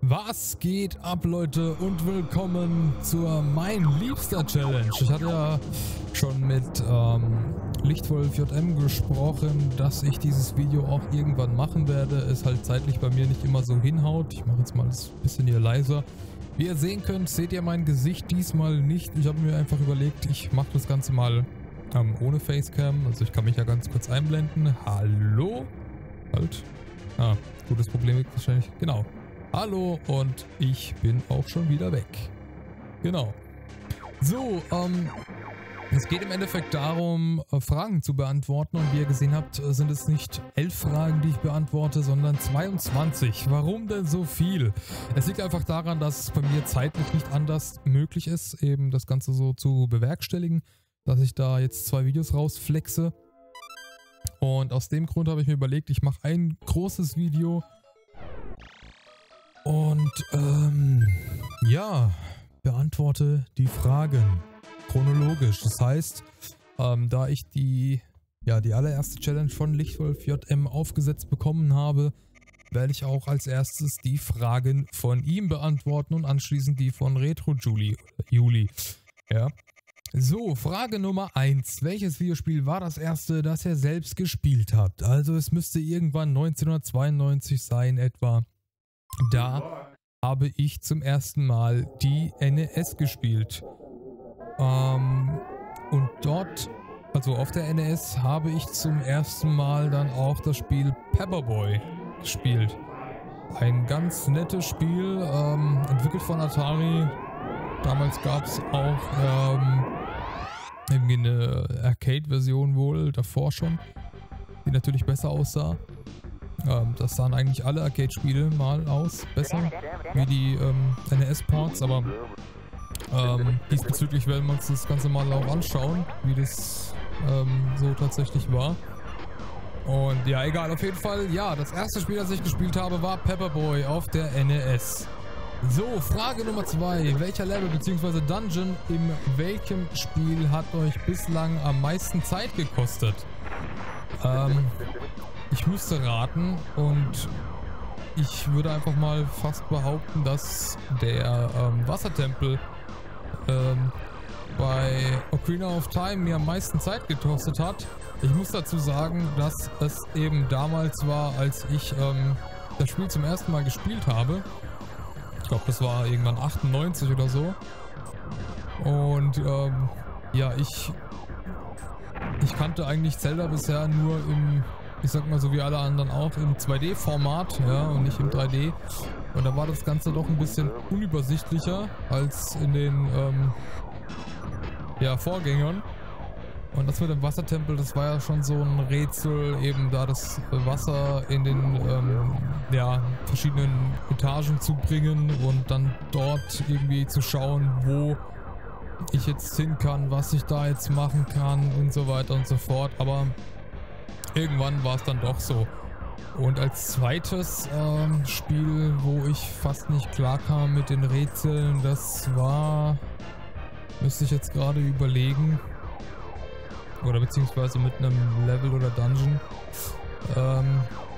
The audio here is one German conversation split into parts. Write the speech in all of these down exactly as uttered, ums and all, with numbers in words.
Was geht ab, Leute, und willkommen zur Mein Liebster Challenge. Ich hatte ja schon mit ähm, Lichtwolf J M gesprochen, dass ich dieses Video auch irgendwann machen werde. Es halt zeitlich bei mir nicht immer so hinhaut. Ich mache jetzt mal das bisschen hier leiser. Wie ihr sehen könnt, seht ihr mein Gesicht diesmal nicht. Ich habe mir einfach überlegt, ich mache das Ganze mal ähm, ohne Facecam. Also ich kann mich ja ganz kurz einblenden. Hallo? Halt. Ah, gutes Problem liegt wahrscheinlich. Genau. Hallo, und ich bin auch schon wieder weg. Genau. So, ähm, es geht im Endeffekt darum, Fragen zu beantworten. Und wie ihr gesehen habt, sind es nicht elf Fragen, die ich beantworte, sondern zweiundzwanzig. Warum denn so viel? Es liegt einfach daran, dass es bei mir zeitlich nicht anders möglich ist, eben das Ganze so zu bewerkstelligen, dass ich da jetzt zwei Videos rausflexe. Und aus dem Grund habe ich mir überlegt, ich mache ein großes Video. Und ähm, ja, beantworte die Fragen chronologisch. Das heißt, ähm, da ich die, ja, die allererste Challenge von Lichtwolf J M aufgesetzt bekommen habe, werde ich auch als erstes die Fragen von ihm beantworten und anschließend die von Retro Juli. Juli. Ja. So, Frage Nummer eins. Welches Videospiel war das erste, das ihr selbst gespielt habt? Also es müsste irgendwann neunzehnhundertzweiundneunzig sein etwa. Da habe ich zum ersten Mal die N E S gespielt. Ähm, und dort, also auf der N E S, habe ich zum ersten Mal dann auch das Spiel Paperboy gespielt. Ein ganz nettes Spiel, ähm, entwickelt von Atari. Damals gab es auch ähm, irgendwie eine Arcade-Version wohl, davor schon, die natürlich besser aussah. Ähm, das sahen eigentlich alle Arcade-Spiele mal aus, besser, wie die ähm, N E S-Ports, aber ähm, diesbezüglich werden wir uns das Ganze mal auch anschauen, wie das ähm, so tatsächlich war. Und ja, egal, auf jeden Fall, ja, das erste Spiel, das ich gespielt habe, war Paperboy auf der N E S. So, Frage Nummer zwei. Welcher Level bzw. Dungeon in welchem Spiel hat euch bislang am meisten Zeit gekostet? Ähm... Ich müsste raten und ich würde einfach mal fast behaupten, dass der ähm, Wassertempel ähm, bei Ocarina of Time mir am meisten Zeit gekostet hat. Ich muss dazu sagen, dass es eben damals war, als ich ähm, das Spiel zum ersten Mal gespielt habe. Ich glaube, das war irgendwann achtundneunzig oder so. Und ähm, ja, ich, ich kannte eigentlich Zelda bisher nur im... Ich sag mal so wie alle anderen auch im zwei D Format, ja, und nicht im drei D. Und da war das Ganze doch ein bisschen unübersichtlicher als in den ähm, ja, Vorgängern. Und das mit dem Wassertempel, das war ja schon so ein Rätsel, eben da das Wasser in den ähm, ja, verschiedenen Etagen zu bringen und dann dort irgendwie zu schauen, wo ich jetzt hin kann, was ich da jetzt machen kann und so weiter und so fort. Aber irgendwann war es dann doch so. Und als zweites ähm, Spiel, wo ich fast nicht klar kam mit den Rätseln, das war, müsste ich jetzt gerade überlegen, oder beziehungsweise mit einem Level oder Dungeon. Ähm,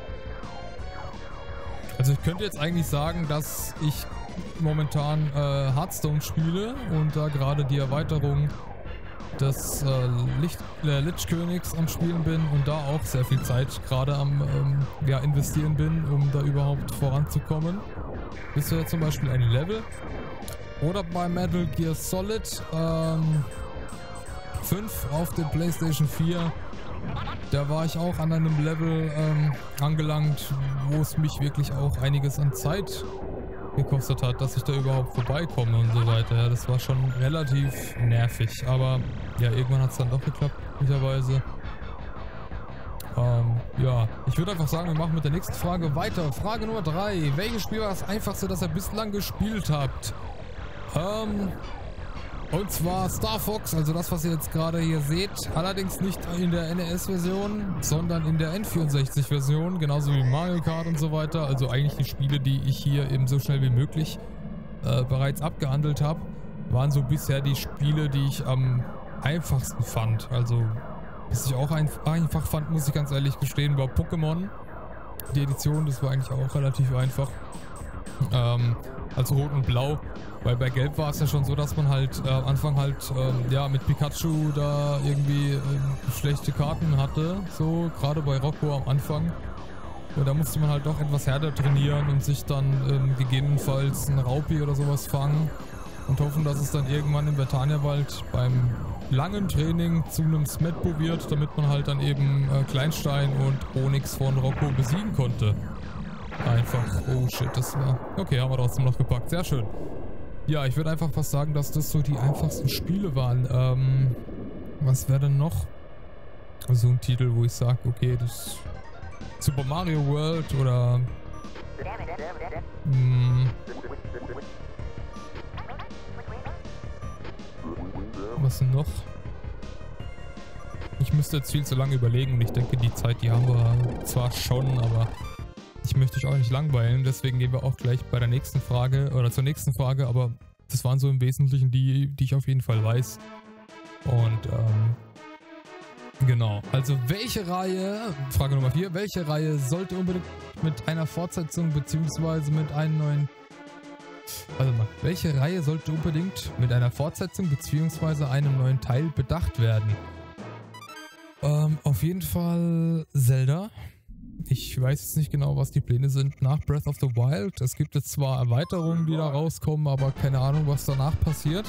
also ich könnte jetzt eigentlich sagen, dass ich momentan äh, Hearthstone spiele und da gerade die Erweiterung des äh, Licht, äh, Lich-Königs am Spielen bin und da auch sehr viel Zeit gerade am ähm, ja, investieren bin, um da überhaupt voranzukommen. Bisher zum Beispiel ein Level. Oder bei Metal Gear Solid ähm, fünf auf der PlayStation vier. Da war ich auch an einem Level ähm, angelangt, wo es mich wirklich auch einiges an Zeit gekostet hat, dass ich da überhaupt vorbeikomme und so weiter. Ja, das war schon relativ nervig, aber ja, irgendwann hat es dann doch geklappt, möglicherweise. Ähm, ja, ich würde einfach sagen, wir machen mit der nächsten Frage weiter. Frage Nummer drei. Welches Spiel war das einfachste, das ihr bislang gespielt habt? Ähm, und zwar Star Fox, also das, was ihr jetzt gerade hier seht. Allerdings nicht in der N E S-Version, sondern in der N vierundsechzig-Version, genauso wie Mario Kart und so weiter. Also eigentlich die Spiele, die ich hier eben so schnell wie möglich äh, bereits abgehandelt habe, waren so bisher die Spiele, die ich am einfachsten fand. Also, was ich auch ein, einfach fand, muss ich ganz ehrlich gestehen, war Pokémon. Die Edition, das war eigentlich auch relativ einfach. Ähm, also Rot und Blau. Weil bei Gelb war es ja schon so, dass man halt äh, am Anfang halt ähm, ja mit Pikachu da irgendwie äh, schlechte Karten hatte. So, gerade bei Rocco am Anfang. Und da musste man halt doch etwas härter trainieren und sich dann ähm, gegebenenfalls einen Raupi oder sowas fangen. Und hoffen, dass es dann irgendwann im Vertaniawald beim langen Training zu einem Smetbo wird, damit man halt dann eben äh, Kleinstein und Onyx von Rocco besiegen konnte. Einfach, oh shit, das war... Okay, haben wir trotzdem noch gepackt, sehr schön. Ja, ich würde einfach fast sagen, dass das so die einfachsten Spiele waren. Ähm, was wäre denn noch so ein Titel, wo ich sage, okay, das Super Mario World oder... Mh, was denn noch? Ich müsste jetzt viel zu lange überlegen und ich denke, die Zeit, die haben wir zwar schon, aber ich möchte euch auch nicht langweilen. Deswegen gehen wir auch gleich bei der nächsten Frage oder zur nächsten Frage, aber das waren so im Wesentlichen die, die ich auf jeden Fall weiß. Und ähm, genau. Also welche Reihe, Frage Nummer vier, welche Reihe sollte unbedingt mit einer Fortsetzung bzw. mit einem neuen Warte mal, welche Reihe sollte unbedingt mit einer Fortsetzung bzw. einem neuen Teil bedacht werden? Ähm, auf jeden Fall Zelda. Ich weiß jetzt nicht genau, was die Pläne sind nach Breath of the Wild. Es gibt jetzt zwar Erweiterungen, die da rauskommen, aber keine Ahnung, was danach passiert.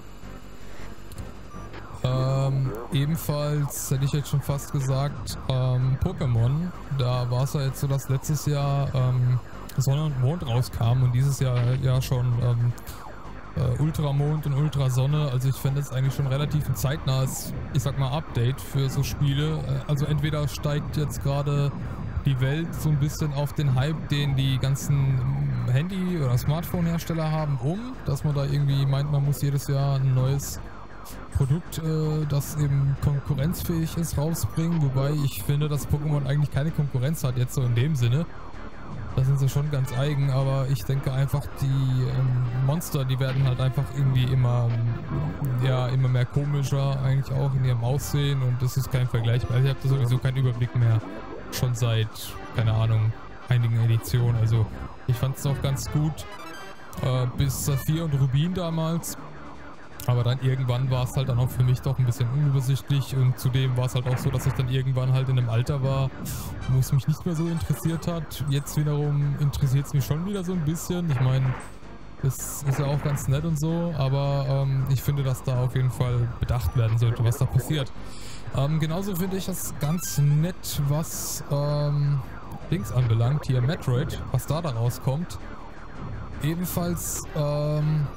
Ähm, ebenfalls hätte ich jetzt schon fast gesagt, ähm, Pokémon. Da war es ja jetzt so, dass letztes Jahr ähm, Sonne und Mond rauskam und dieses Jahr ja schon ähm, äh, Ultramond und Ultrasonne. Also ich fände es eigentlich schon relativ ein zeitnahes, ich sag mal, Update für so Spiele. Also entweder steigt jetzt gerade die Welt so ein bisschen auf den Hype, den die ganzen Handy- oder Smartphone-Hersteller haben, um, dass man da irgendwie meint, man muss jedes Jahr ein neues Produkt, äh, das eben konkurrenzfähig ist, rausbringen. Wobei ich finde, dass Pokémon eigentlich keine Konkurrenz hat, jetzt so in dem Sinne. Da sind sie schon ganz eigen, aber ich denke einfach, die ähm, Monster, die werden halt einfach irgendwie immer, ja, immer mehr komischer, eigentlich auch in ihrem Aussehen und das ist kein Vergleich. Also ich habe da sowieso keinen Überblick mehr, schon seit, keine Ahnung, einigen Editionen. Also ich fand es auch ganz gut, äh, bis Saphir und Rubin damals. Aber dann irgendwann war es halt dann auch für mich doch ein bisschen unübersichtlich und zudem war es halt auch so, dass ich dann irgendwann halt in einem Alter war, wo es mich nicht mehr so interessiert hat. Jetzt wiederum interessiert es mich schon wieder so ein bisschen. Ich meine, das ist ja auch ganz nett und so, aber ähm, ich finde, dass da auf jeden Fall bedacht werden sollte, was da passiert. Ähm, genauso finde ich das ganz nett, was ähm, Dings anbelangt, hier Metroid, was da da rauskommt. Ebenfalls ähm,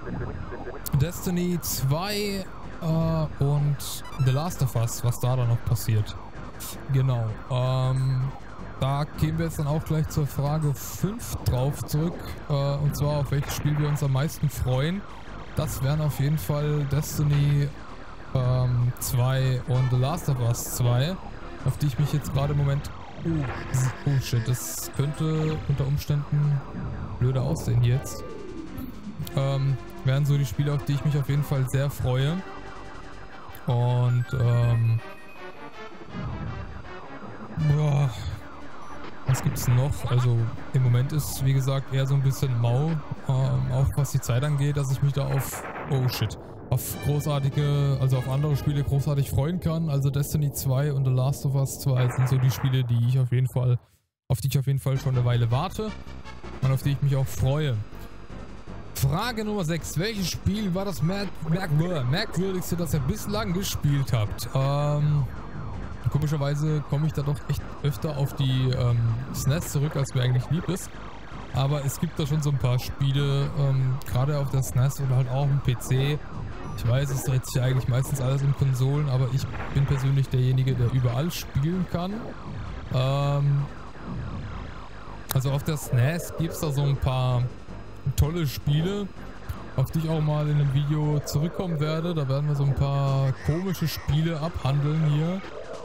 Destiny zwei äh, und The Last of Us, was da dann noch passiert. Genau. Ähm, da kämen wir jetzt dann auch gleich zur Frage fünf drauf zurück. Äh, und zwar auf welches Spiel wir uns am meisten freuen. Das wären auf jeden Fall Destiny ähm, zwei und The Last of Us zwei, auf die ich mich jetzt gerade im Moment... Oh, oh shit, das könnte unter Umständen blöder aussehen jetzt. Ähm, wären so die Spiele, auf die ich mich auf jeden Fall sehr freue. Und ähm, boah, was gibt's noch? Also im Moment ist, wie gesagt, eher so ein bisschen mau, ähm, auch was die Zeit angeht, dass ich mich da auf, oh shit, auf großartige, also auf andere Spiele großartig freuen kann. Also Destiny zwei und The Last of Us zwei sind so die Spiele, die ich auf jeden Fall, auf die ich auf jeden Fall schon eine Weile warte und auf die ich mich auch freue. Frage Nummer sechs. Welches Spiel war das merk merkwür merkwürdigste, das ihr bislang gespielt habt? Ähm, komischerweise komme ich da doch echt öfter auf die ähm, S N E S zurück, als mir eigentlich lieb ist. Aber es gibt da schon so ein paar Spiele, ähm, gerade auf der S N E S oder halt auch im P C. Ich weiß, es dreht sich ja eigentlich meistens alles um Konsolen, aber ich bin persönlich derjenige, der überall spielen kann. Ähm, also auf der S N E S gibt es da so ein paar tolle Spiele, auf die ich auch mal in einem Video zurückkommen werde. Da werden wir so ein paar komische Spiele abhandeln hier.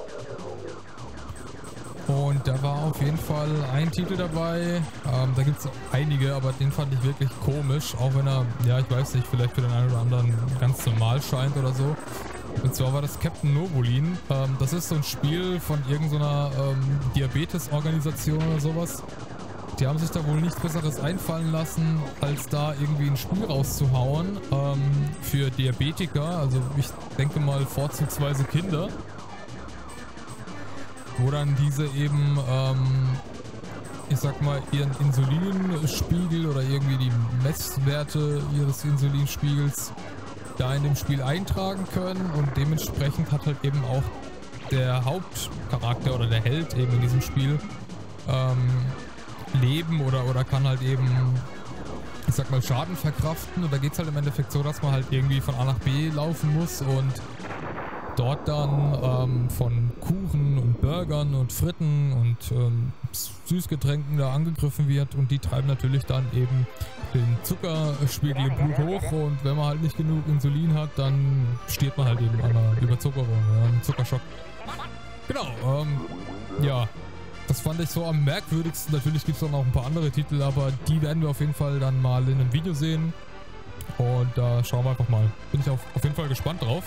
Und da war auf jeden Fall ein Titel dabei. Ähm, da gibt es einige, aber den fand ich wirklich komisch. Auch wenn er, ja ich weiß nicht, vielleicht für den einen oder anderen ganz normal scheint oder so. Und zwar war das Captain Novolin. Ähm, das ist so ein Spiel von irgendeiner ähm, Diabetes-Organisation oder sowas. die haben sich da wohl nichts Besseres einfallen lassen, als da irgendwie ein Spiel rauszuhauen ähm, für Diabetiker, also ich denke mal vorzugsweise Kinder, wo dann diese eben, ähm, ich sag mal, ihren Insulinspiegel oder irgendwie die Messwerte ihres Insulinspiegels da in dem Spiel eintragen können und dementsprechend hat halt eben auch der Hauptcharakter oder der Held eben in diesem Spiel ähm, leben oder, oder kann halt eben, ich sag mal, Schaden verkraften. Und da geht es halt im Endeffekt so, dass man halt irgendwie von A nach B laufen muss und dort dann ähm, von Kuchen und Burgern und Fritten und ähm, Süßgetränken da angegriffen wird und die treiben natürlich dann eben den Zuckerspiegel im Blut hoch und wenn man halt nicht genug Insulin hat, dann stirbt man halt eben an einer Überzuckerung, ja, einem Zuckerschock. Genau, ähm, ja. Das fand ich so am merkwürdigsten. Natürlich gibt es auch noch ein paar andere Titel, aber die werden wir auf jeden Fall dann mal in einem Video sehen. Und da äh, schauen wir einfach mal. Bin ich auf, auf jeden Fall gespannt drauf.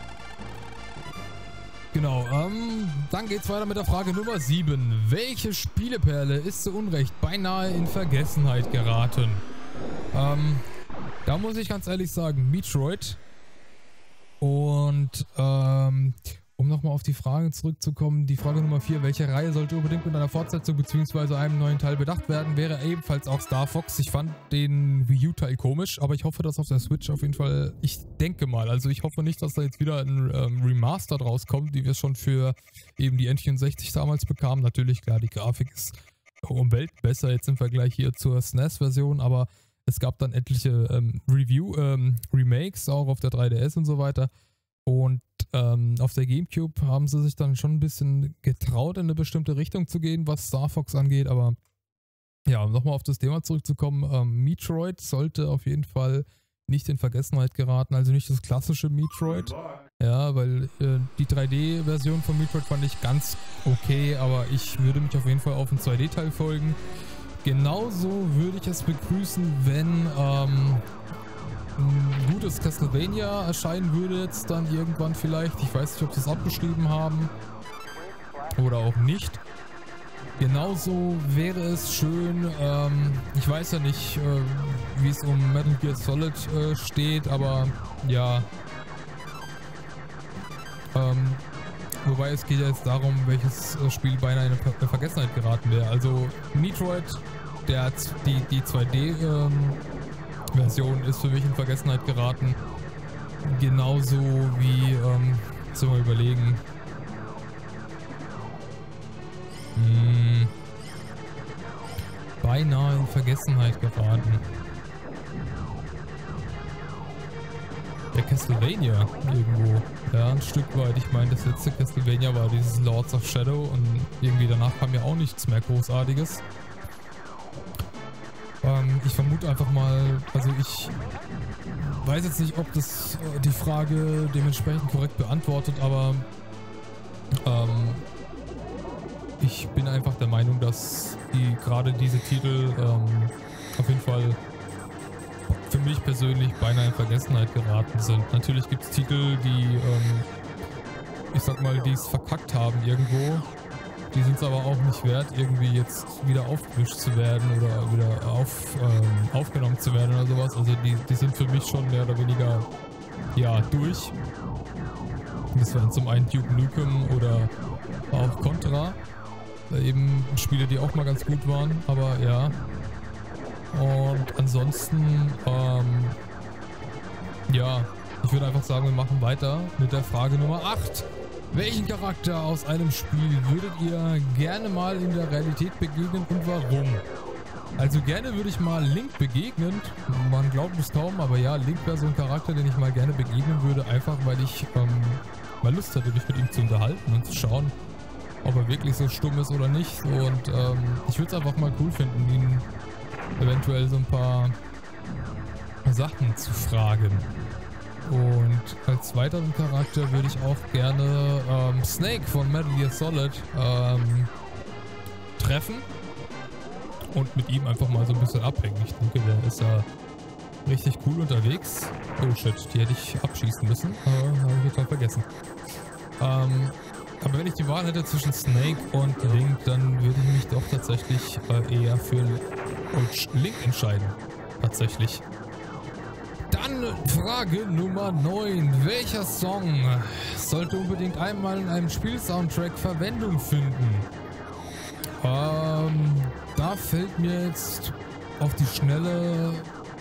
Genau, ähm, dann geht's weiter mit der Frage Nummer sieben. Welche Spieleperle ist zu Unrecht beinahe in Vergessenheit geraten? Ähm, da muss ich ganz ehrlich sagen, Metroid. Und, ähm... um nochmal auf die Frage zurückzukommen, die Frage Nummer vier, welche Reihe sollte unbedingt mit einer Fortsetzung bzw. einem neuen Teil bedacht werden, wäre ebenfalls auch Star Fox. Ich fand den Wii U-Teil komisch, aber ich hoffe, dass auf der Switch auf jeden Fall, ich denke mal, also ich hoffe nicht, dass da jetzt wieder ein ähm, Remastered rauskommt, wie wir es schon für eben die N vierundsechzig damals bekamen. Natürlich, klar, die Grafik ist um Welt besser jetzt im Vergleich hier zur S N E S-Version, aber es gab dann etliche ähm, Review, ähm, Remakes, auch auf der drei D S und so weiter. Und ähm, auf der GameCube haben sie sich dann schon ein bisschen getraut, in eine bestimmte Richtung zu gehen, was Star Fox angeht. Aber ja, um nochmal auf das Thema zurückzukommen, ähm, Metroid sollte auf jeden Fall nicht in Vergessenheit geraten. Also nicht das klassische Metroid. Ja, weil äh, die drei D-Version von Metroid fand ich ganz okay, aber ich würde mich auf jeden Fall auf einen zwei D-Teil folgen. Genauso würde ich es begrüßen, wenn ähm, ein gutes Castlevania erscheinen würde jetzt dann irgendwann vielleicht. Ich weiß nicht, ob sie es abgeschrieben haben oder auch nicht. Genauso wäre es schön, ähm, ich weiß ja nicht, äh, wie es um Metal Gear Solid äh, steht, aber ja. Ähm, wobei es geht ja jetzt darum, welches Spiel beinahe in Ver Vergessenheit geraten wäre. Also Metroid, der, die, die zwei D ähm, Version ist für mich in Vergessenheit geraten. Genauso wie, ähm, sollen wir überlegen. Hm, beinahe in Vergessenheit geraten. Der Castlevania irgendwo. Ja, ein Stück weit. Ich meine, das letzte Castlevania war dieses Lords of Shadow und irgendwie danach kam ja auch nichts mehr Großartiges. Ähm, ich vermute einfach mal, also ich weiß jetzt nicht, ob das äh, die Frage dementsprechend korrekt beantwortet, aber ähm, ich bin einfach der Meinung, dass die gerade diese Titel ähm, auf jeden Fall für mich persönlich beinahe in Vergessenheit geraten sind. Natürlich gibt es Titel, die, ähm, ich sag mal, die es verkackt haben irgendwo. Die sind es aber auch nicht wert, irgendwie jetzt wieder aufgemischt zu werden oder wieder auf, ähm, aufgenommen zu werden oder sowas. Also die, die sind für mich schon mehr oder weniger, ja, durch. Das wären zum einen Duke Nukem oder auch Contra. Eben Spiele, die auch mal ganz gut waren, aber ja. Und ansonsten, ähm, ja, ich würde einfach sagen, wir machen weiter mit der Frage Nummer acht. Welchen Charakter aus einem Spiel würdet ihr gerne mal in der Realität begegnen und warum? Also gerne würde ich mal Link begegnen. Man glaubt es kaum, aber ja, Link wäre so ein Charakter, den ich mal gerne begegnen würde, einfach weil ich ähm, mal Lust hätte, mich mit ihm zu unterhalten und zu schauen, ob er wirklich so stumm ist oder nicht. Und ähm, ich würde es einfach mal cool finden, ihn eventuell so ein paar Sachen zu fragen. Und als weiteren Charakter würde ich auch gerne ähm, Snake von Metal Gear Solid ähm, treffen und mit ihm einfach mal so ein bisschen abhängen. Ich denke, der ist ja richtig cool unterwegs. Oh shit, die hätte ich abschießen müssen, aber habe ich total vergessen. Ähm, Aber wenn ich die Wahl hätte zwischen Snake und Link, dann würde ich mich doch tatsächlich äh, eher für Link entscheiden. Tatsächlich. Dann Frage Nummer neun. Welcher Song sollte unbedingt einmal in einem Spielsoundtrack Verwendung finden? Ähm, da fällt mir jetzt auf die Schnelle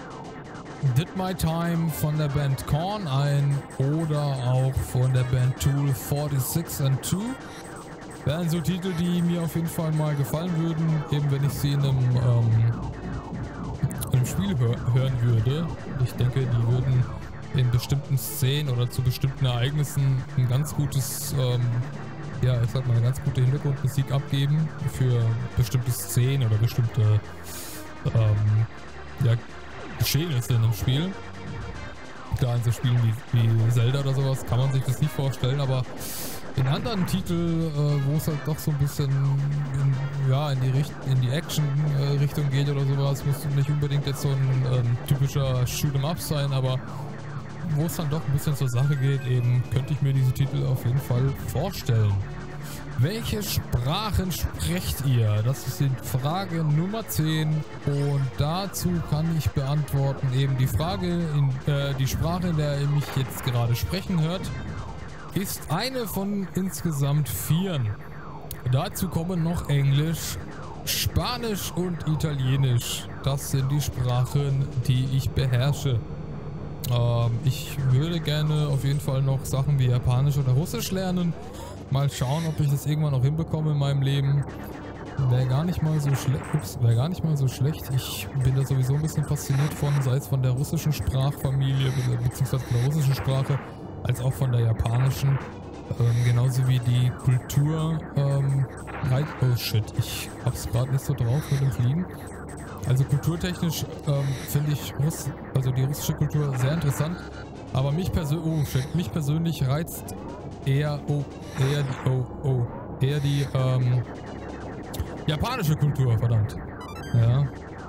Did My Time von der Band Korn ein oder auch von der Band Tool forty-six and two. Wären so Titel, die mir auf jeden Fall mal gefallen würden, eben wenn ich sie in einem, ähm, in einem Spiel hör hören würde. Ich denke, die würden in bestimmten Szenen oder zu bestimmten Ereignissen ein ganz gutes, ähm, ja, ich sag mal, eine ganz gute Hintergrundmusik abgeben für bestimmte Szenen oder bestimmte, ähm, ja, Geschehnisse in einem Spiel. Klar, in so Spielen wie, wie Zelda oder sowas kann man sich das nicht vorstellen, aber in anderen Titeln, äh, wo es halt doch so ein bisschen in, ja, in die, Richt in die Action-Richtung äh, geht oder sowas, muss nicht unbedingt jetzt so ein ähm, typischer Shoot'em-up sein, aber wo es dann doch ein bisschen zur Sache geht, eben könnte ich mir diese Titel auf jeden Fall vorstellen. Welche Sprachen sprecht ihr? Das ist die Frage Nummer zehn und dazu kann ich beantworten eben die Frage, in, äh, die Sprache, in der ihr mich jetzt gerade sprechen hört, ist eine von insgesamt vieren. Dazu kommen noch Englisch, Spanisch und Italienisch. Das sind die Sprachen, die ich beherrsche. Ähm, ich würde gerne auf jeden Fall noch Sachen wie Japanisch oder Russisch lernen. Mal schauen, ob ich das irgendwann noch hinbekomme in meinem Leben. Wäre gar nicht mal so schlecht. Ups, wäre gar nicht mal so schlecht. Ich bin da sowieso ein bisschen fasziniert von, sei es von der russischen Sprachfamilie, beziehungsweise von der russischen Sprache, als auch von der japanischen. Ähm, genauso wie die Kultur. Ähm, oh shit, ich hab's gerade nicht so drauf mit dem Fliegen. Also kulturtechnisch ähm, finde ich Russ also die russische Kultur sehr interessant. Aber mich, persö oh, shit, mich persönlich reizt eher, oh, eher die, oh, oh, eher die, ähm, japanische Kultur, verdammt. Ja.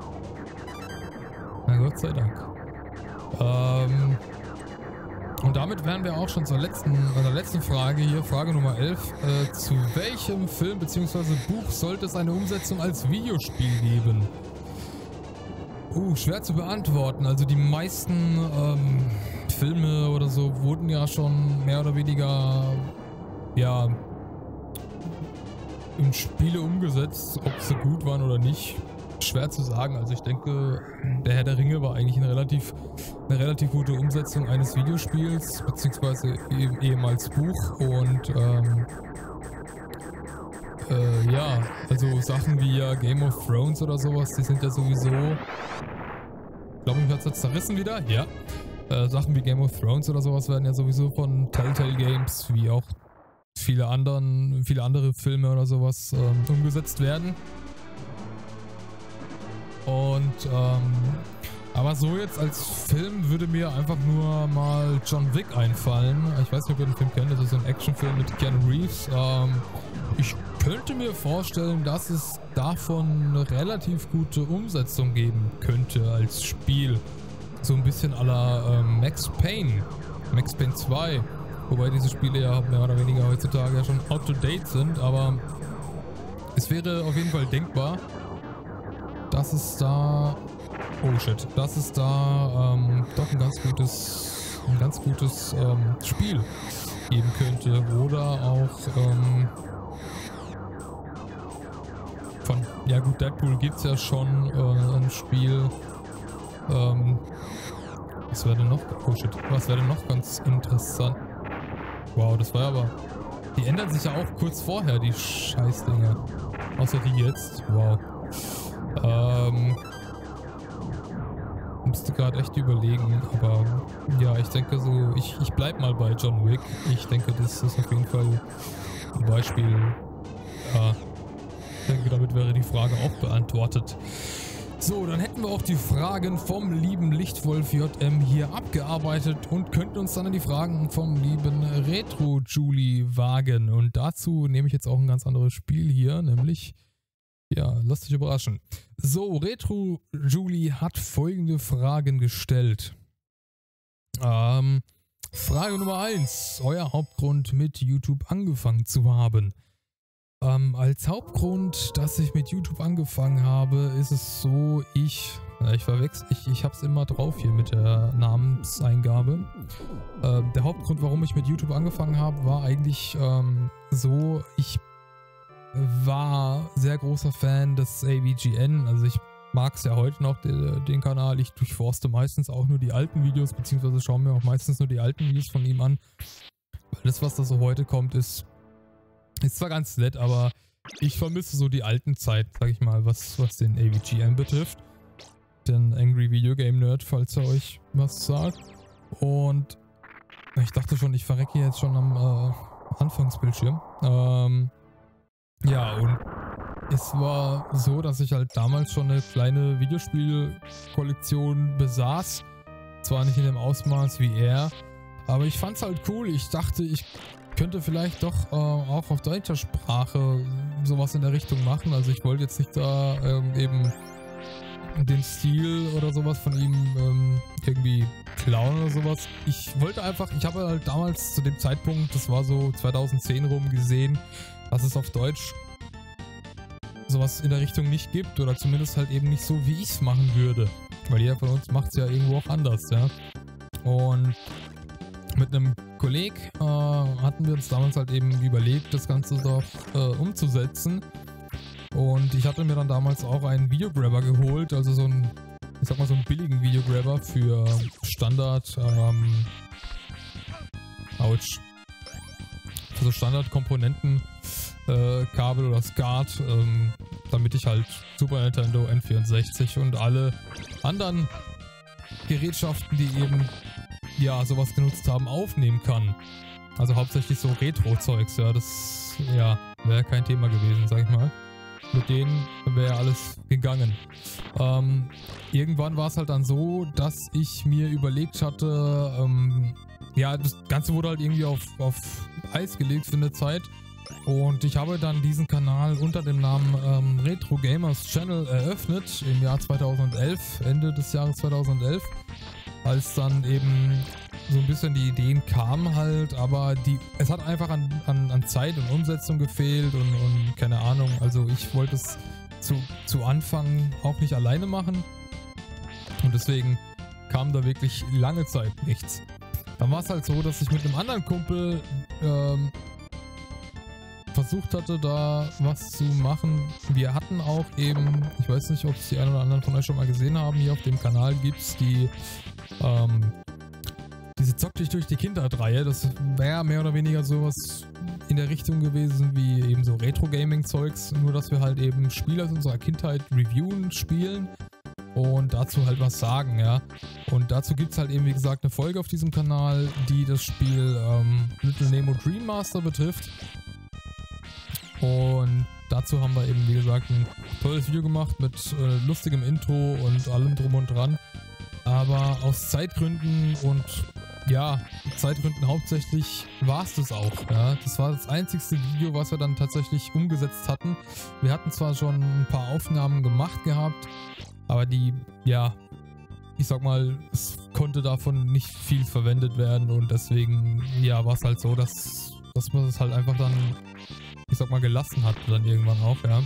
Na Gott sei Dank. Ähm, und damit wären wir auch schon zur letzten, zur letzten Frage hier, Frage Nummer elf. Äh, zu welchem Film bzw. Buch sollte es eine Umsetzung als Videospiel geben? Uh, schwer zu beantworten. Also die meisten ähm, Filme oder so wurden ja schon mehr oder weniger ja in Spiele umgesetzt. Ob sie gut waren oder nicht, schwer zu sagen. Also ich denke, der Herr der Ringe war eigentlich eine relativ, eine relativ gute Umsetzung eines Videospiels, beziehungsweise eh, ehemals Buch. Und ähm, äh, ja, also Sachen wie ja Game of Thrones oder sowas, die sind ja sowieso... Ich glaube, mich hat es jetzt zerrissen wieder. Ja. Äh, Sachen wie Game of Thrones oder sowas werden ja sowieso von Telltale Games, wie auch viele anderen, viele andere Filme oder sowas ähm, umgesetzt werden. Und ähm, aber so jetzt als Film würde mir einfach nur mal John Wick einfallen. Ich weiß nicht, ob ihr den Film kennt. Das ist ein Actionfilm mit Keanu Reeves. Ähm, ich könnte mir vorstellen, dass es davon eine relativ gute Umsetzung geben könnte als Spiel. So ein bisschen à la ähm, Max Payne. Max Payne zwei. Wobei diese Spiele ja mehr oder weniger heutzutage ja schon out to date sind. Aber es wäre auf jeden Fall denkbar, dass es da... Oh shit. Dass es da ähm, doch ein ganz gutes, ein ganz gutes ähm, Spiel geben könnte. Oder auch... Ähm, Von, ja gut, Deadpool gibt es ja schon äh, ein Spiel. Ähm, was wäre denn noch? Oh shit, was wäre denn noch ganz interessant? Wow, das war aber... Die ändern sich ja auch kurz vorher, die Scheißdinger. Außer die jetzt. Wow. Ähm... Musste gerade echt überlegen, aber ja, ich denke so, ich, ich bleib mal bei John Wick. Ich denke, das ist auf jeden Fall ein Beispiel. Ja. Ich denke, damit wäre die Frage auch beantwortet. So, dann hätten wir auch die Fragen vom lieben Lichtwolf J M hier abgearbeitet und könnten uns dann an die Fragen vom lieben Retro Julie wagen. Und dazu nehme ich jetzt auch ein ganz anderes Spiel hier, nämlich, ja, lasst euch überraschen. So, Retro Julie hat folgende Fragen gestellt. Ähm, Frage Nummer eins. Euer Hauptgrund mit YouTube angefangen zu haben. Ähm, als Hauptgrund, dass ich mit YouTube angefangen habe, ist es so, ich, ja, ich verwechsel, ich, ich hab's immer drauf hier mit der Namenseingabe. Ähm, der Hauptgrund, warum ich mit YouTube angefangen habe, war eigentlich ähm, so, ich war sehr großer Fan des A V G N, also ich mag es ja heute noch, den, den Kanal. Ich durchforste meistens auch nur die alten Videos, beziehungsweise schaue mir auch meistens nur die alten Videos von ihm an. Weil das, was da so heute kommt, ist, ist zwar ganz nett, aber ich vermisse so die alten Zeit, sag ich mal, was, was den A V G N betrifft. Den Angry Video Game Nerd, falls er euch was sagt. Und ich dachte schon, ich verrecke jetzt schon am äh, Anfangsbildschirm. Ähm, ja, und es war so, dass ich halt damals schon eine kleine Videospielkollektion besaß. Zwar nicht in dem Ausmaß wie er, aber ich fand's halt cool. Ich dachte, ich könnte vielleicht doch äh, auch auf deutscher Sprache sowas in der Richtung machen. Also ich wollte jetzt nicht da ähm, eben den Stil oder sowas von ihm ähm, irgendwie klauen oder sowas. Ich wollte einfach, ich habe halt damals zu dem Zeitpunkt, das war so zweitausendzehn rum, gesehen, dass es auf Deutsch sowas in der Richtung nicht gibt oder zumindest halt eben nicht so, wie ich es machen würde. Weil jeder von uns macht es ja irgendwo auch anders, ja. Und mit einem Kollegen äh, hatten wir uns damals halt eben überlegt, das Ganze doch äh, umzusetzen. Und ich hatte mir dann damals auch einen Videograbber geholt, also so einen, ich sag mal so einen billigen Videograbber für Standard, ähm, ouch, für so Standardkomponenten, äh, Kabel oder SCART, ähm, damit ich halt Super Nintendo, N vierundsechzig und alle anderen Gerätschaften, die eben ja sowas genutzt haben, aufnehmen kann. Also hauptsächlich so Retro-Zeugs, ja, das ja, wäre kein Thema gewesen, sag ich mal. Mit denen wäre alles gegangen. Ähm, irgendwann war es halt dann so, dass ich mir überlegt hatte, ähm, ja, das Ganze wurde halt irgendwie auf, auf Eis gelegt für eine Zeit. Und ich habe dann diesen Kanal unter dem Namen ähm, Retro Gamers Channel eröffnet im Jahr zweitausendelf, Ende des Jahres zweitausendelf, als dann eben so ein bisschen die Ideen kamen halt, aber die, es hat einfach an, an, an Zeit und Umsetzung gefehlt und, und keine Ahnung, also ich wollte es zu, zu Anfang auch nicht alleine machen und deswegen kam da wirklich lange Zeit nichts. Dann war es halt so, dass ich mit einem anderen Kumpel ähm, versucht hatte, da was zu machen. Wir hatten auch eben, ich weiß nicht, ob es die einen oder anderen von euch schon mal gesehen haben, hier auf dem Kanal gibt es die ähm, diese Zock dich durch die Kindheit-Reihe. Das wäre mehr oder weniger sowas in der Richtung gewesen wie eben so Retro-Gaming-Zeugs, nur dass wir halt eben Spiele aus unserer Kindheit reviewen, spielen und dazu halt was sagen, ja. Und dazu gibt es halt eben, wie gesagt, eine Folge auf diesem Kanal, die das Spiel ähm, Little Nemo Dream Master betrifft. Und dazu haben wir eben, wie gesagt, ein tolles Video gemacht mit äh, lustigem Intro und allem drum und dran. Aber aus Zeitgründen und ja, Zeitgründen hauptsächlich war es das auch. Ja. Das war das einzigste Video, was wir dann tatsächlich umgesetzt hatten. Wir hatten zwar schon ein paar Aufnahmen gemacht gehabt, aber die, ja, ich sag mal, es konnte davon nicht viel verwendet werden und deswegen, ja, war es halt so, dass, dass man es halt einfach dann, ich sag mal, gelassen hat dann irgendwann auch, ja.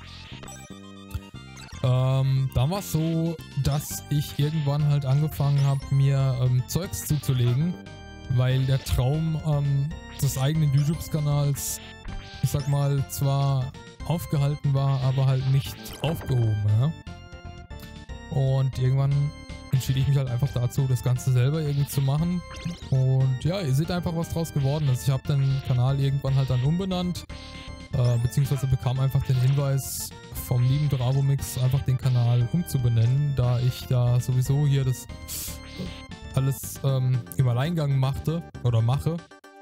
Ähm, dann war es so, dass ich irgendwann halt angefangen habe, mir ähm, Zeugs zuzulegen, weil der Traum ähm, des eigenen YouTube-Kanals, ich sag mal, zwar aufgehalten war, aber halt nicht aufgehoben, ja. Und irgendwann entschied ich mich halt einfach dazu, das Ganze selber irgendwie zu machen. Und ja, ihr seht einfach, was draus geworden ist. Ich habe den Kanal irgendwann halt dann umbenannt, äh, beziehungsweise bekam einfach den Hinweis vom lieben Dravomix, einfach den Kanal umzubenennen, da ich da sowieso hier das alles ähm, im Alleingang machte oder mache.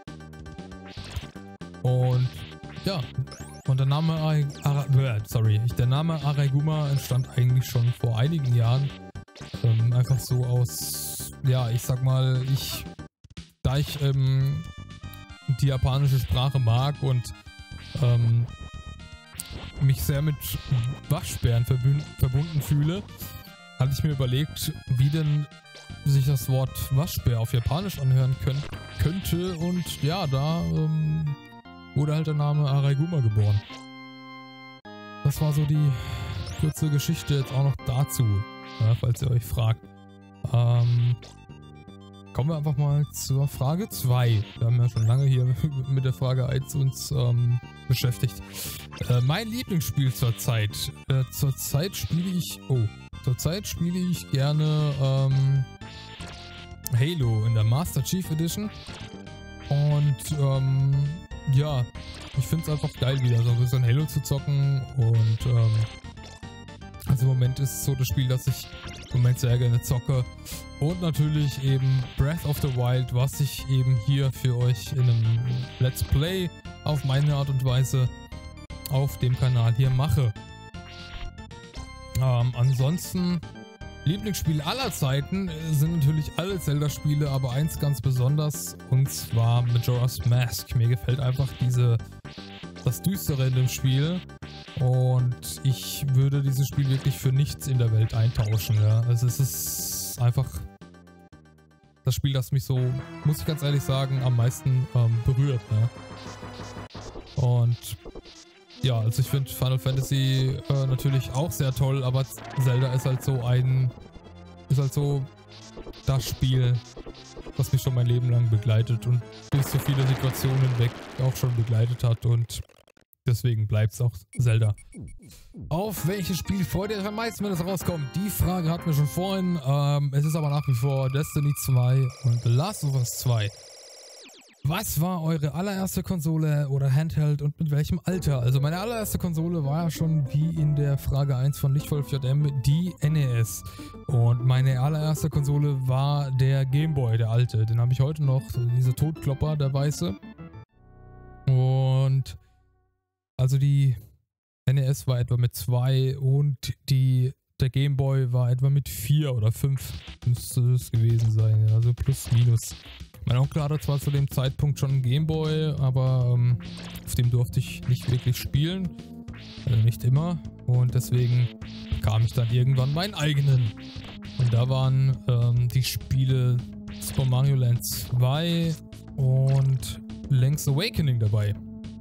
Und ja, und der Name Ara, Ara, sorry, der Name Araiguma entstand eigentlich schon vor einigen Jahren. Ähm, einfach so aus, ja, ich sag mal, ich, da ich ähm, die japanische Sprache mag und ähm, mich sehr mit Waschbären verbunden fühle, hatte ich mir überlegt, wie denn sich das Wort Waschbär auf Japanisch anhören können, könnte. Und ja, da ähm, wurde halt der Name Araiguma geboren. Das war so die kurze Geschichte jetzt auch noch dazu, ja, falls ihr euch fragt. Ähm, kommen wir einfach mal zur Frage zwei. Wir haben ja schon lange hier mit der Frage eins uns ähm, beschäftigt. Äh, mein Lieblingsspiel zurzeit. Äh, zurzeit spiele ich... Oh. Zurzeit spiele ich gerne ähm, Halo in der Master Chief Edition. Und ähm, ja, ich finde es einfach geil, wieder so ein bisschen Halo zu zocken. Und ähm, also im Moment ist es so das Spiel, das ich im Moment sehr gerne zocke. Und natürlich eben Breath of the Wild, was ich eben hier für euch in einem Let's Play auf meine Art und Weise auf dem Kanal hier mache. Ähm, ansonsten, Lieblingsspiel aller Zeiten sind natürlich alle Zelda-Spiele, aber eins ganz besonders, und zwar Majora's Mask. Mir gefällt einfach diese, das Düstere in dem Spiel, und ich würde dieses Spiel wirklich für nichts in der Welt eintauschen. Ja. Also es ist einfach das Spiel, das mich so, muss ich ganz ehrlich sagen, am meisten ähm, berührt. Ja. Und ja, also ich finde Final Fantasy äh, natürlich auch sehr toll, aber Zelda ist halt so ein, ist halt so das Spiel, das mich schon mein Leben lang begleitet und bis so viele Situationen hinweg auch schon begleitet hat, und deswegen bleibt es auch Zelda. Auf welches Spiel freut ihr euch am meisten, wenn es rauskommt? Die Frage hatten wir schon vorhin. Ähm, es ist aber nach wie vor Destiny zwei und The Last of Us zwei. Was war eure allererste Konsole oder Handheld und mit welchem Alter? Also meine allererste Konsole war ja schon wie in der Frage eins von Lichtwolf J M die N E S. Und meine allererste Konsole war der Game Boy, der alte. Den habe ich heute noch, diese Totklopper, der weiße. Und also die N E S war etwa mit zwei und die, der Game Boy war etwa mit vier oder fünf. Müsste es gewesen sein, also plus minus. Mein Onkel hatte zwar zu dem Zeitpunkt schon einen Gameboy, aber ähm, auf dem durfte ich nicht wirklich spielen. Also nicht immer. Und deswegen bekam ich dann irgendwann meinen eigenen. Und da waren ähm, die Spiele Super Mario Land zwei und Link's Awakening dabei.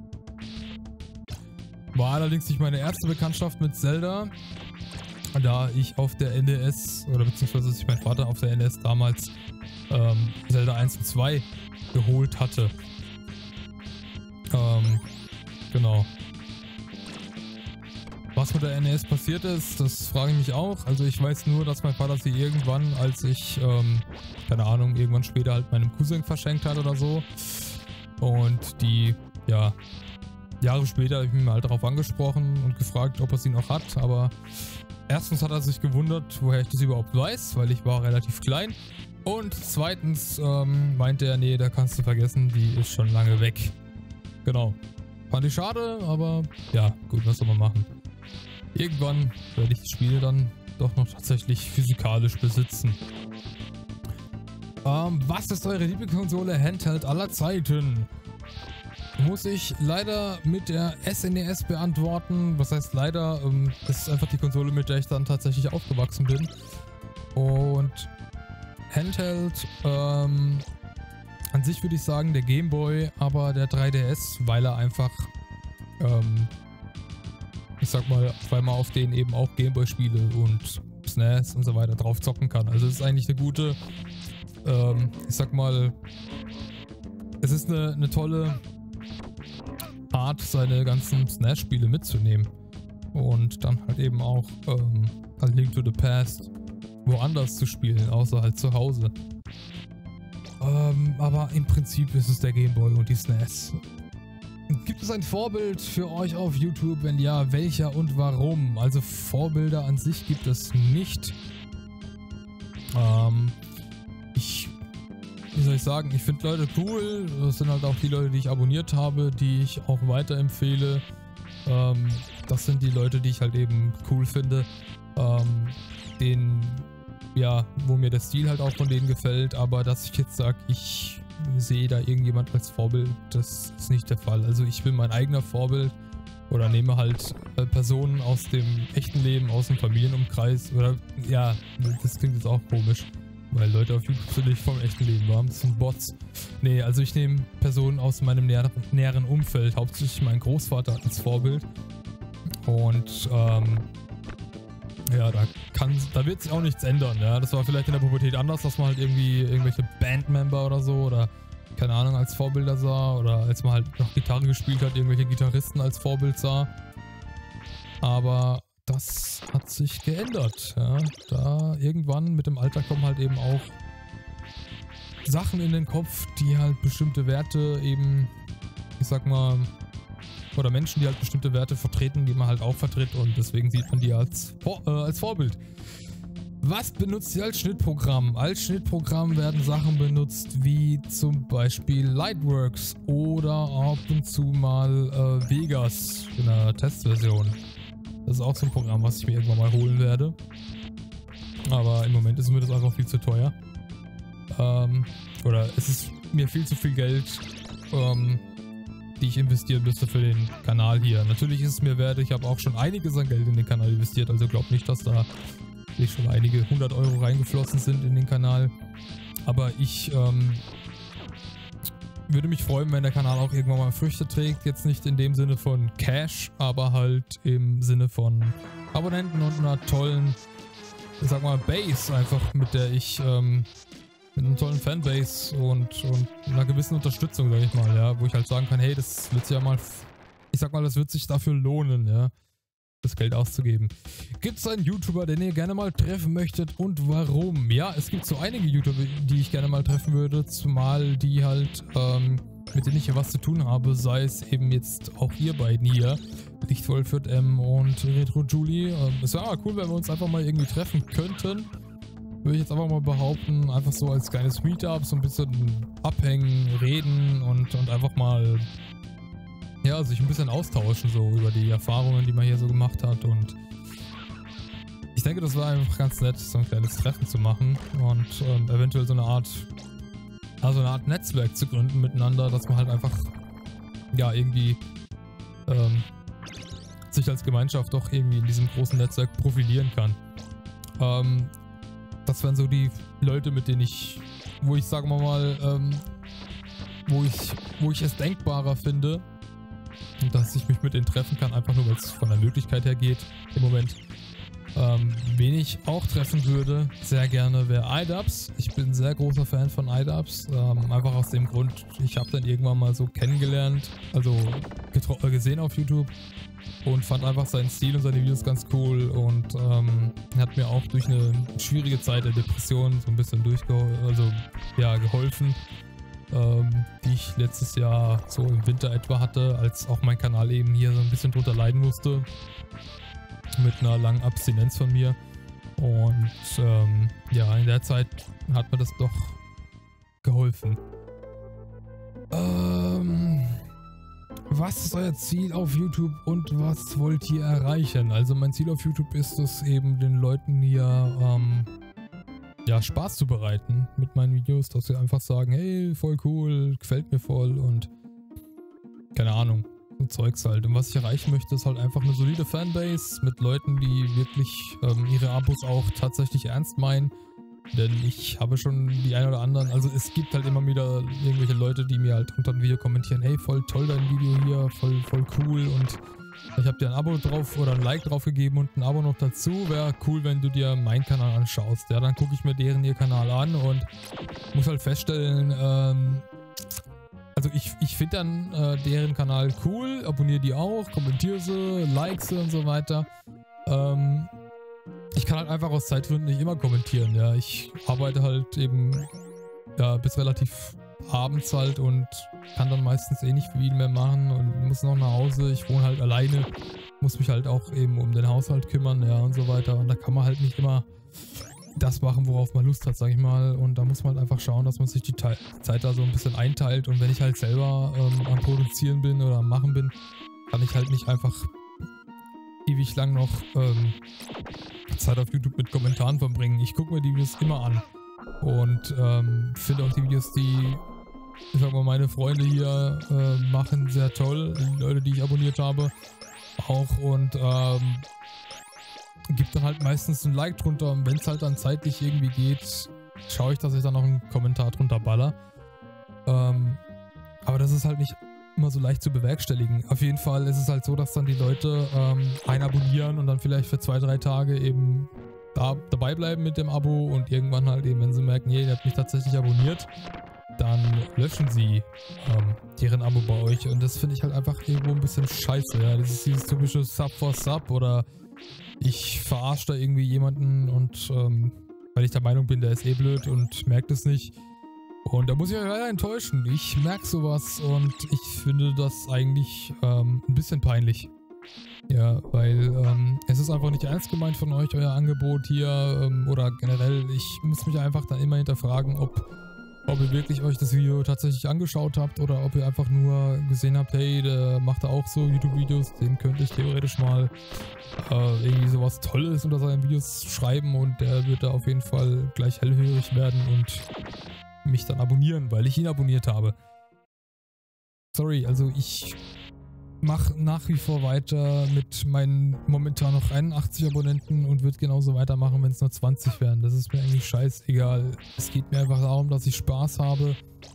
War allerdings nicht meine erste Bekanntschaft mit Zelda, da ich auf der N E S, oder beziehungsweise sich mein Vater auf der N E S damals ähm, Zelda eins und zwei geholt hatte. Ähm, genau. Was mit der N E S passiert ist, das frage ich mich auch. Also ich weiß nur, dass mein Vater sie irgendwann, als ich, ähm, keine Ahnung, irgendwann später halt meinem Cousin verschenkt hat oder so. Und die, ja, Jahre später habe ich mich mal halt darauf angesprochen und gefragt, ob er sie noch hat. Aber erstens hat er sich gewundert, woher ich das überhaupt weiß, weil ich war relativ klein. Und zweitens ähm, meinte er, nee, da kannst du vergessen, die ist schon lange weg. Genau. Fand ich schade, aber ja, gut, was soll man machen. Irgendwann werde ich die Spiele dann doch noch tatsächlich physikalisch besitzen. Ähm, was ist eure Lieblingskonsole Handheld aller Zeiten? Muss ich leider mit der S N E S beantworten. Was heißt leider? Ähm, das ist einfach die Konsole, mit der ich dann tatsächlich aufgewachsen bin. Und Handheld, ähm, an sich würde ich sagen der Game Boy, aber der drei D S, weil er einfach, ähm, ich sag mal, weil man auf denen eben auch Game Boy Spiele und S N E S und so weiter drauf zocken kann. Also es ist eigentlich eine gute, ähm, ich sag mal, es ist eine, eine tolle Art, seine ganzen S N E S-Spiele mitzunehmen und dann halt eben auch ähm, A Link to the Past woanders zu spielen, außer halt zu Hause. Ähm, aber im Prinzip ist es der Game Boy und die S N E S. Gibt es ein Vorbild für euch auf YouTube? Wenn ja, welcher und warum? Also Vorbilder an sich gibt es nicht. Ähm, ich, wie soll ich sagen, ich finde Leute cool. Das sind halt auch die Leute, die ich abonniert habe, die ich auch weiterempfehle. Ähm, das sind die Leute, die ich halt eben cool finde. Ähm, den, ja, wo mir der Stil halt auch von denen gefällt, aber dass ich jetzt sage, ich sehe da irgendjemand als Vorbild, das ist nicht der Fall. Also ich bin mein eigener Vorbild Oder nehme halt äh, Personen aus dem echten Leben, aus dem Familienumkreis. Oder, ja, das klingt jetzt auch komisch. Weil Leute auf YouTube sind nicht vom echten Leben waren. Das sind Bots. Nee, also ich nehme Personen aus meinem näher näheren Umfeld. Hauptsächlich mein Großvater als Vorbild. Und, ähm... ja, da kann, da wird sich auch nichts ändern, ja. Das war vielleicht in der Pubertät anders, dass man halt irgendwie irgendwelche Bandmember oder so oder keine Ahnung als Vorbilder sah oder als man halt noch Gitarre gespielt hat, irgendwelche Gitarristen als Vorbild sah. Aber das hat sich geändert, ja. Da irgendwann mit dem Alter kommen halt eben auch Sachen in den Kopf, die halt bestimmte Werte eben, ich sag mal, oder Menschen, die halt bestimmte Werte vertreten, die man halt auch vertritt und deswegen sieht man die als, Vor äh, als Vorbild. Was benutzt ihr als Schnittprogramm? Als Schnittprogramm werden Sachen benutzt wie zum Beispiel Lightworks oder ab und zu mal äh, Vegas in einer Testversion. Das ist auch so ein Programm, was ich mir irgendwann mal holen werde. Aber im Moment ist mir das einfach viel zu teuer. Ähm, oder es ist mir viel zu viel Geld, ähm, die ich investieren müsste für den Kanal hier. Natürlich ist es mir wert, ich habe auch schon einiges an Geld in den Kanal investiert, also glaubt nicht, dass da nicht schon einige hundert Euro reingeflossen sind in den Kanal. Aber ich ähm, würde mich freuen, wenn der Kanal auch irgendwann mal Früchte trägt. Jetzt nicht in dem Sinne von Cash, aber halt im Sinne von Abonnenten und einer tollen, ich sag mal, Base einfach, mit der ich ähm, mit einer tollen Fanbase und, und einer gewissen Unterstützung, sag ich mal, ja, wo ich halt sagen kann, hey, das wird sich ja mal, ich sag mal, das wird sich dafür lohnen, ja, das Geld auszugeben. Gibt es einen YouTuber, den ihr gerne mal treffen möchtet und warum? Ja, es gibt so einige YouTuber, die ich gerne mal treffen würde, zumal die halt, ähm, mit denen ich ja was zu tun habe, sei es eben jetzt auch ihr beiden hier, Lichtwolf M und Retro Julie. Ähm, es wäre cool, wenn wir uns einfach mal irgendwie treffen könnten. Würde ich jetzt einfach mal behaupten, einfach so als kleines Meetup, so ein bisschen abhängen, reden und, und einfach mal, ja, sich ein bisschen austauschen so über die Erfahrungen, die man hier so gemacht hat und ich denke, das war einfach ganz nett, so ein kleines Treffen zu machen und ähm, eventuell so eine Art, also eine Art Netzwerk zu gründen miteinander, dass man halt einfach, ja, irgendwie ähm, sich als Gemeinschaft doch irgendwie in diesem großen Netzwerk profilieren kann. Ähm, Das wären so die Leute, mit denen ich, wo ich, sagen wir mal, ähm, wo ich, wo ich es denkbarer finde, dass ich mich mit denen treffen kann, einfach nur, weil es von der Möglichkeit her geht im Moment. Ähm, wen ich auch treffen würde, sehr gerne, wäre iDubbbz. Ich bin ein sehr großer Fan von iDubbbz, ähm, einfach aus dem Grund, ich habe dann irgendwann mal so kennengelernt, also gesehen auf YouTube. Und fand einfach seinen Stil und seine Videos ganz cool und ähm, hat mir auch durch eine schwierige Zeit der Depression so ein bisschen durchgeholfen, also ja, geholfen, ähm, die ich letztes Jahr so im Winter etwa hatte, als auch mein Kanal eben hier so ein bisschen drunter leiden musste, mit einer langen Abstinenz von mir. Und ähm, ja, in der Zeit hat mir das doch geholfen. Ähm... Was ist euer Ziel auf YouTube und was wollt ihr erreichen? Also mein Ziel auf YouTube ist es eben, den Leuten hier ähm, ja, Spaß zu bereiten mit meinen Videos, dass sie einfach sagen, hey, voll cool, gefällt mir voll und keine Ahnung, so Zeugs halt. Und was ich erreichen möchte, ist halt einfach eine solide Fanbase mit Leuten, die wirklich ähm, ihre Abos auch tatsächlich ernst meinen. Denn ich habe schon die ein oder anderen, also es gibt halt immer wieder irgendwelche Leute, die mir halt unter dem Video kommentieren, hey, voll toll dein Video hier, voll, voll cool und ich habe dir ein Abo drauf oder ein Like drauf gegeben und ein Abo noch dazu. Wäre cool, wenn du dir meinen Kanal anschaust. Ja, dann gucke ich mir deren ihr Kanal an und muss halt feststellen, ähm, also ich, ich finde dann äh, deren Kanal cool, abonniere die auch, kommentiere sie, like sie und so weiter. Ähm, Ich kann halt einfach aus Zeitgründen nicht immer kommentieren, ja. Ich arbeite halt eben ja, bis relativ abends halt und kann dann meistens eh nicht viel mehr machen und muss noch nach Hause. Ich wohne halt alleine, muss mich halt auch eben um den Haushalt kümmern, ja, und so weiter. Und da kann man halt nicht immer das machen, worauf man Lust hat, sag ich mal. Und da muss man halt einfach schauen, dass man sich die Te Zeit da so ein bisschen einteilt. Und wenn ich halt selber ähm, am Produzieren bin oder am Machen bin, kann ich halt nicht einfach ewig lang noch ähm, Zeit auf YouTube mit Kommentaren verbringen. Ich gucke mir die Videos immer an und ähm, finde auch die Videos, die, ich sag mal, meine Freunde hier äh, machen, sehr toll. Die Leute, die ich abonniert habe. auch und ähm, gibt dann halt meistens ein Like drunter und wenn es halt dann zeitlich irgendwie geht, schaue ich, dass ich dann noch einen Kommentar drunter baller. Ähm, aber das ist halt nicht immer so leicht zu bewerkstelligen. Auf jeden Fall ist es halt so, dass dann die Leute ähm, einen abonnieren und dann vielleicht für zwei, drei Tage eben da, dabei bleiben mit dem Abo und irgendwann halt eben, wenn sie merken, hey, der hat mich tatsächlich abonniert, dann löschen sie ähm, deren Abo bei euch und das finde ich halt einfach irgendwo ein bisschen scheiße. Ja? Das ist dieses typische Sub for Sub oder ich verarsche da irgendwie jemanden und ähm, weil ich der Meinung bin, der ist eh blöd und merkt es nicht. Und da muss ich euch leider enttäuschen. Ich merke sowas und ich finde das eigentlich ähm, ein bisschen peinlich. Ja, weil ähm, es ist einfach nicht ernst gemeint von euch, euer Angebot hier ähm, oder generell. Ich muss mich einfach dann immer hinterfragen, ob, ob ihr wirklich euch das Video tatsächlich angeschaut habt oder ob ihr einfach nur gesehen habt, hey, der macht da auch so YouTube-Videos, den könnte ich theoretisch mal äh, irgendwie sowas Tolles unter seinen Videos schreiben und der wird da auf jeden Fall gleich hellhörig werden und mich dann abonnieren, weil ich ihn abonniert habe. Sorry, also ich mache nach wie vor weiter mit meinen momentan noch einundachtzig Abonnenten und würde genauso weitermachen, wenn es nur zwanzig wären. Das ist mir eigentlich scheißegal. Es geht mir einfach darum, dass ich Spaß habe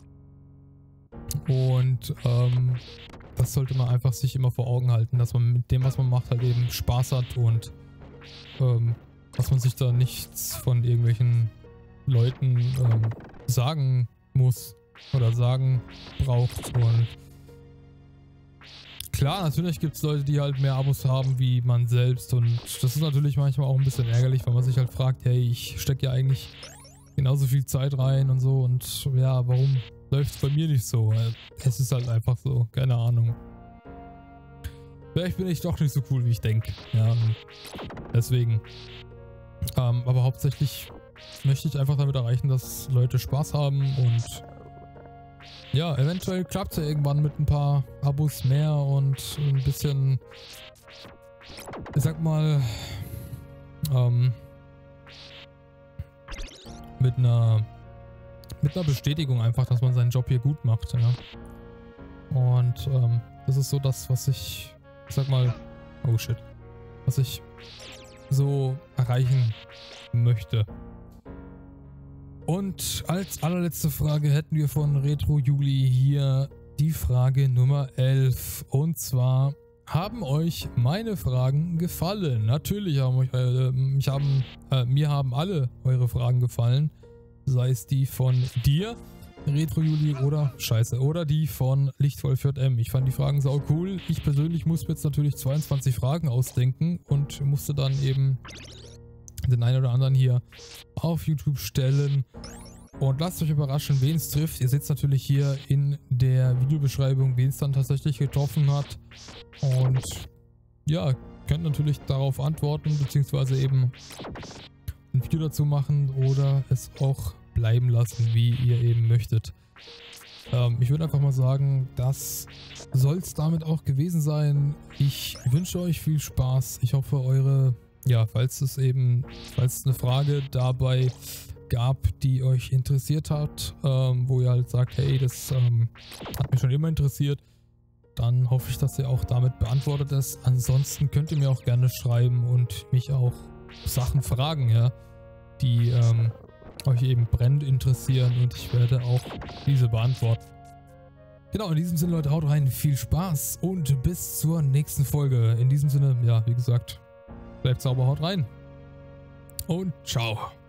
und ähm, das sollte man einfach sich immer vor Augen halten, dass man mit dem, was man macht, halt eben Spaß hat und ähm, dass man sich da nichts von irgendwelchen Leuten ähm, sagen muss oder sagen braucht. Und klar, natürlich gibt es Leute, die halt mehr Abos haben wie man selbst und das ist natürlich manchmal auch ein bisschen ärgerlich, weil man sich halt fragt, hey, ich stecke ja eigentlich genauso viel Zeit rein und so und ja, warum läuft es bei mir nicht so? Es ist halt einfach so, keine Ahnung. Vielleicht bin ich doch nicht so cool, wie ich denke. Ja, deswegen. Ähm, aber hauptsächlich möchte ich einfach damit erreichen, dass Leute Spaß haben und ja, eventuell klappt es ja irgendwann mit ein paar Abos mehr und ein bisschen, ich sag mal, ähm, mit einer mit einer Bestätigung einfach, dass man seinen Job hier gut macht. Ja. Und ähm, das ist so das, was ich, ich sag mal, oh shit, was ich so erreichen möchte. Und als allerletzte Frage hätten wir von Retro Juli hier die Frage Nummer elf. Und zwar, haben euch meine Fragen gefallen? Natürlich haben euch, äh, mich haben, äh, mir haben alle eure Fragen gefallen. Sei es die von dir, Retro Juli, oder Scheiße, oder die von Lichtwolf J M. Ich fand die Fragen sau cool. Ich persönlich musste mir jetzt natürlich zweiundzwanzig Fragen ausdenken und musste dann eben den einen oder anderen hier auf YouTube stellen. Und lasst euch überraschen, wen es trifft. Ihr seht natürlich hier in der Videobeschreibung, wen es dann tatsächlich getroffen hat. Und ja, könnt natürlich darauf antworten, beziehungsweise eben ein Video dazu machen oder es auch bleiben lassen, wie ihr eben möchtet. Ähm, ich würde einfach mal sagen, das soll es damit auch gewesen sein. Ich wünsche euch viel Spaß. Ich hoffe, eure, ja, falls es eben, falls es eine Frage dabei gab, die euch interessiert hat, ähm, wo ihr halt sagt, hey, das ähm, hat mich schon immer interessiert, dann hoffe ich, dass ihr auch damit beantwortet ist. Ansonsten könnt ihr mir auch gerne schreiben und mich auch Sachen fragen, ja, die ähm, euch eben brennend interessieren und ich werde auch diese beantworten. Genau, in diesem Sinne, Leute, haut rein, viel Spaß und bis zur nächsten Folge. In diesem Sinne, ja, wie gesagt, bleibt sauber, haut rein und ciao.